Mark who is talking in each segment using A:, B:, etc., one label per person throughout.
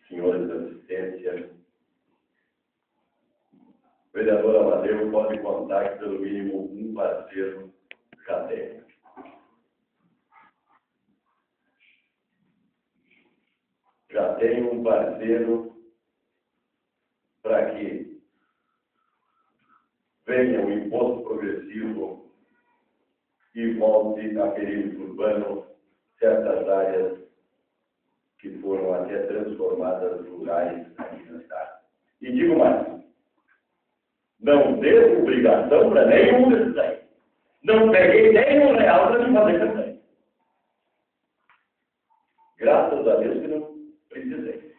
A: senhores da assistência, o vereador Amadeu pode contar que pelo mínimo um parceiro já tem. Já tem um parceiro para que venha o imposto progressivo e volte a perímetro urbano certas áreas que foram até transformadas rurais aqui na cidade. E digo mais, não devo obrigação para nenhum desses aí. Não peguei nenhum real para me fazer campanha. Graças a Deus que não precisei.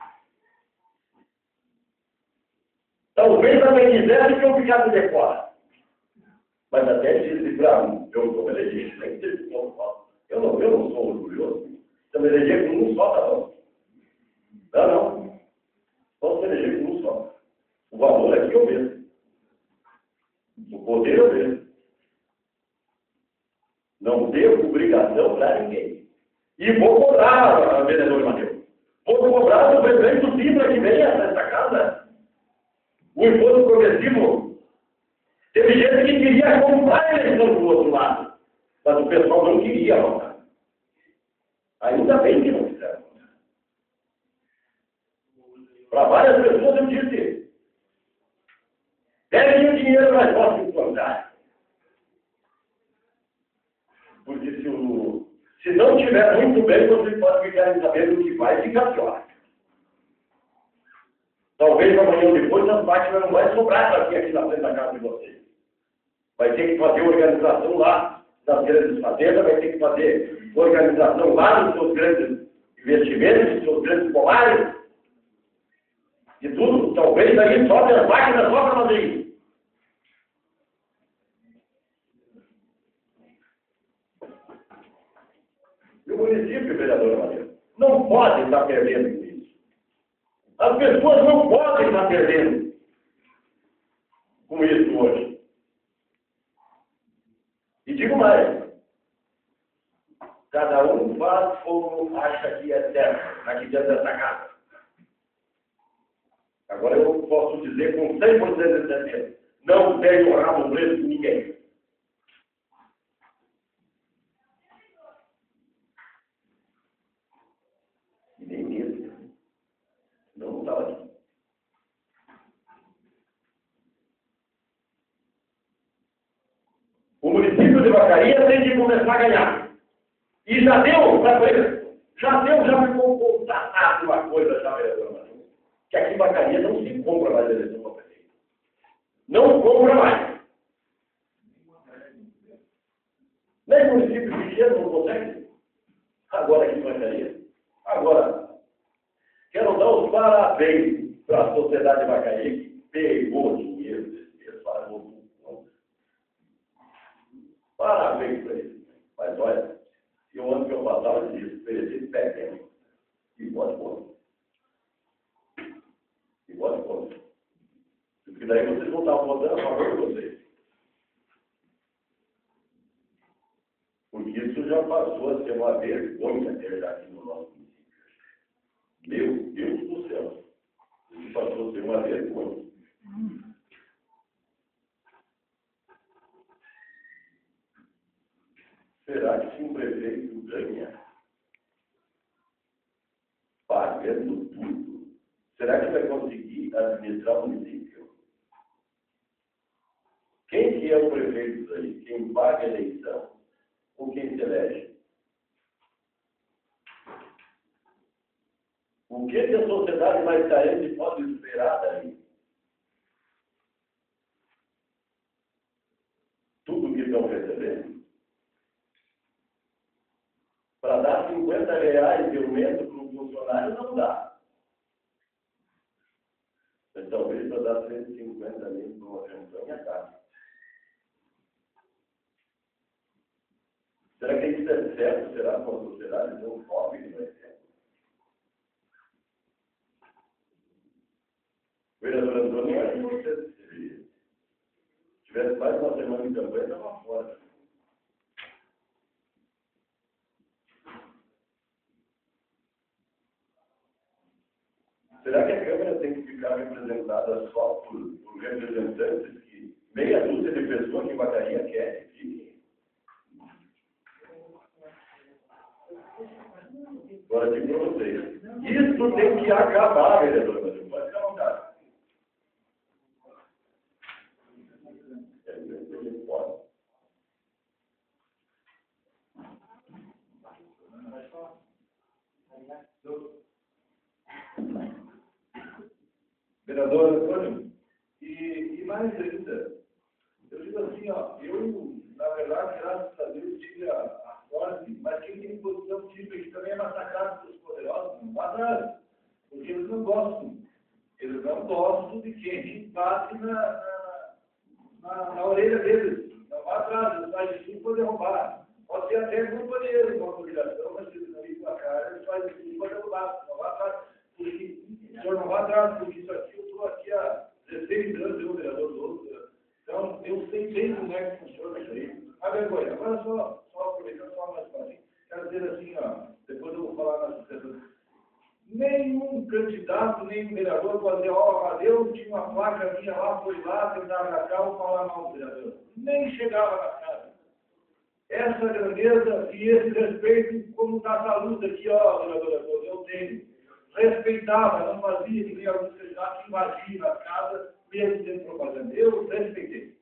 A: Talvez também quisesse que eu ficasse de fora. Mas até disse para mim, eu sou eleger, tem que ter eu não sou orgulhoso. Se eu eleger com um só, tá bom. Não. Posso eleger com um só. O valor aqui é o mesmo. O poder é o mesmo. Não devo obrigação para ninguém. E vou cobrar, vereador Mateus. Vou cobrar do prefeito Cibra que venha nessa casa. O imposto progressivo. Teve gente que queria comprar a eleição do outro lado. Mas o pessoal não queria votar. Ainda bem que não fizeram. Para várias pessoas eu disse, peguem o dinheiro mais fácil encontrar. Porque se não tiver muito bem, você pode ficar sabendo que vai ficar pior. Talvez amanhã ou depois as máquinas não vai sobrar aqui na frente da casa de vocês. Vai ter que fazer organização lá nas grandes fazendas, vai ter que fazer organização lá nos seus grandes investimentos, nos seus grandes polares. E tudo, talvez aí sobe as máquinas só para fazer isso. E o município, vereador Maria, não pode estar perdendo com isso. As pessoas não podem estar perdendo com isso hoje. E digo mais, cada um faz como acha que é certo, aqui dentro dessa casa. Agora eu posso dizer com 100% de certeza, não tenho rabo preso de ninguém. E nem mesmo. Não estava aqui. O município de Vacaria tem que começar a ganhar. E já deu para ele. Já ficou constatado uma coisa, já, vereador Matheus, que aqui em Vacaria não se compra mais eleição para prefeito. Não compra mais. Nem município pequeno não consegue. Agora aqui em Vacaria. Agora, quero dar os parabéns para a sociedade de Vacaria que pegou dinheiro desse mês para o parabéns para ele. Mas olha, se o ano que eu passava, eu disse, ofereci pé, e pode pôr. E pode pôr. Porque daí vocês vão estar votando a favor de vocês. Porque isso já passou a ser uma vergonha ter aqui no nosso município. Meu Deus do céu. Isso passou a ser uma vergonha. Será que se um prefeito ganha pagando tudo, será que vai conseguir administrar o município? Quem que é o prefeito aí? Quem paga a eleição ou quem se elege? O que a sociedade mais carente pode esperar daí? Tudo que estão recebendo? Para dar 50 reais pelo mês para um funcionário não dá. Mas talvez para dar 150 mil para uma campanha dá. Será que isso é certo? Será que uma sociedade tão pobre que não é certo? Vereador Antônio, acho que você, se tivesse mais uma semana de campanha, estava fora. Será que a Câmara tem que ficar representada só por representantes que meia dúzia de pessoas que em Vacaria quer que fiquem? Agora, digo para vocês, isso tem que acabar, vereador Matheus. Pode ficar à vontade. Pode. Vereador Antônio, e mais ainda, eu digo assim, ó, eu, na verdade, graças a Deus, tive a sorte, mas quem tem posição típica aqui também é massacrado pelos poderosos, não vá atrás, porque eles não gostam de quem bate na orelha deles, não vá atrás, eles fazem tudo para derrubar, pode ser até culpa deles, uma obrigação, mas eles não vêm com a cara, eles fazem tudo para derrubar, não vá atrás, porque o senhor não vá atrás, porque isso aqui, eu estou aqui há 16 anos, eu, vereador do outro, então, eu sei bem como é que funciona isso aí. A vergonha. Agora, só aproveitando só mais fácil. Quero dizer assim, ó, depois eu vou falar na sucessão. Nenhum candidato, nem vereador pode dizer, ó, eu tinha uma placa minha lá, foi lá, tentar arrancar ou falar mal do vereador. Nem chegava na casa. Essa grandeza e esse respeito, como está a luz aqui, ó, vereador, eu tenho. Respeitava, não fazia que nem alguns candidatos que invadiam as casas, mesmo dentro de propaganda. Eu respeitei.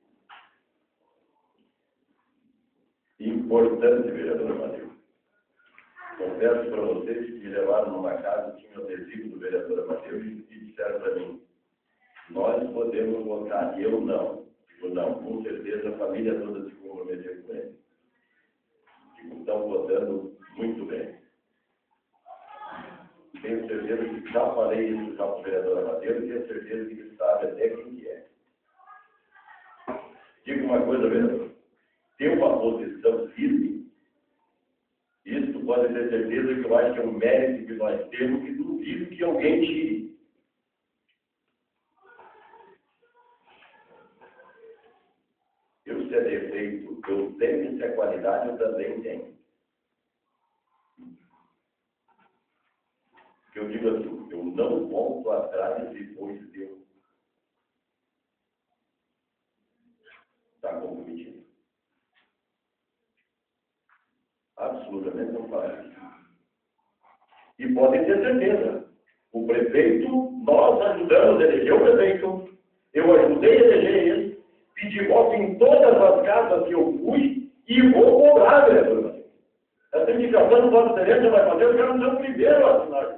A: Importante, vereador Matheus. Confesso para vocês que me levaram numa casa, tinha o adesivo do vereador Matheus e disseram para mim, nós podemos votar, e eu não. Digo, não, com certeza a família toda se comprometeu com ele. Digo, estão votando muito bem. Tenho certeza que já falei isso já para o vereador Matheus e tenho certeza que ele sabe até quem que é. Digo uma coisa, vereador. Ter uma posição firme, isso pode ter certeza que eu acho que é um mérito que nós temos e duvido que alguém tire. Eu, se é defeito, eu tenho, se é qualidade, eu também tenho. Eu digo assim, eu não volto atrás depois de Deus. Está comprometido. Absolutamente não faz. E podem ter certeza. O prefeito, nós ajudamos a eleger o prefeito. Eu ajudei a eleger ele. Pedi voto em todas as casas que eu fui e vou cobrar, vereador. Essa indicação do voto excelência vai fazer, eu quero ser o primeiro a assinar.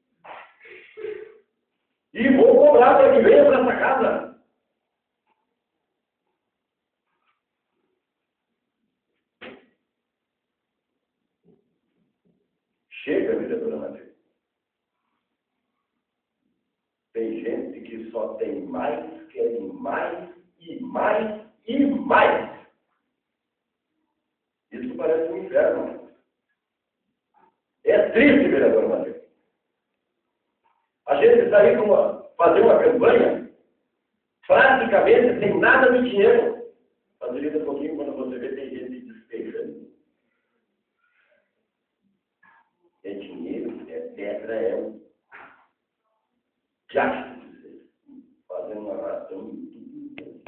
A: E vou cobrar para que venha para essa casa. Chega, vereadora Matheus. Tem gente que só tem mais, quer mais e mais e mais. Isso parece um inferno. É triste, vereadora Matheus. A gente sair fazer uma campanha praticamente sem nada de dinheiro. Facilita um pouquinho quando você vê tem gente despejando. É dinheiro, é pedra, é um gasto. Fazendo uma ração de tudo.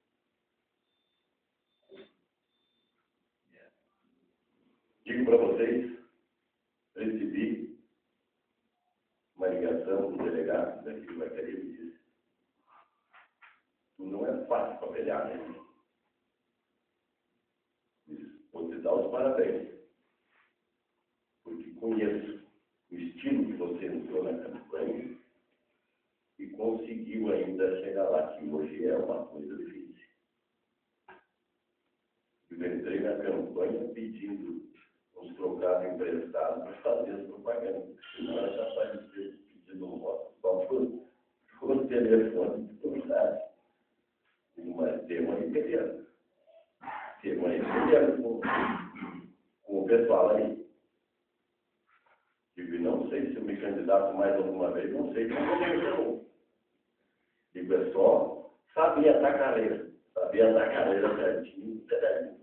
A: Digo para vocês, recebi uma ligação do delegado daqui do Vacaria e disse, não é fácil papelhar, né? Vou te dar os parabéns, porque conheço o estilo que você entrou na campanha e conseguiu ainda chegar lá, que hoje é uma coisa difícil. Eu entrei na campanha pedindo uns trocados emprestados para fazer as propagandas, senão era capaz de ter pedido um voto só por telefone de verdade. Mas temos aí peleando. Temos aí peleando com o pessoal aí. Digo, não sei se eu me candidato mais alguma vez, não sei como eu vou. Digo, é só saber a carreira certinho,